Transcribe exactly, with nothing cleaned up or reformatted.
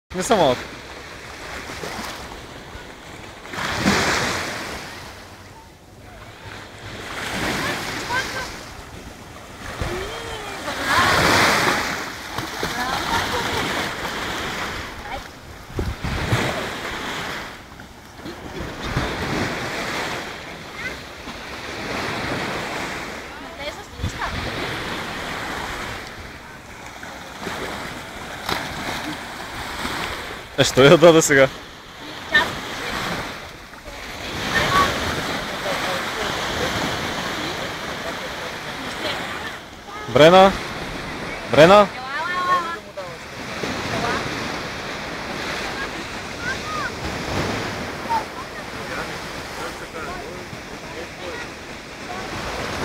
Не са малко. Е, що я даде сега? Брена? Брена?